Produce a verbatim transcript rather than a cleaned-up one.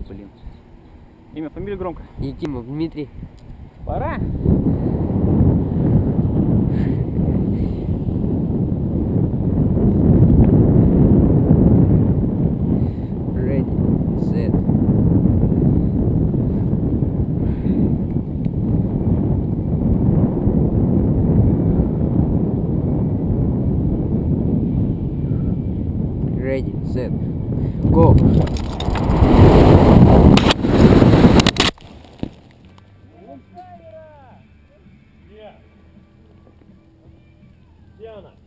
Блин. Имя, фамилия громко. Якимов Дмитрий. Пора. Ready, set. Ready, set, go. Где? Где она?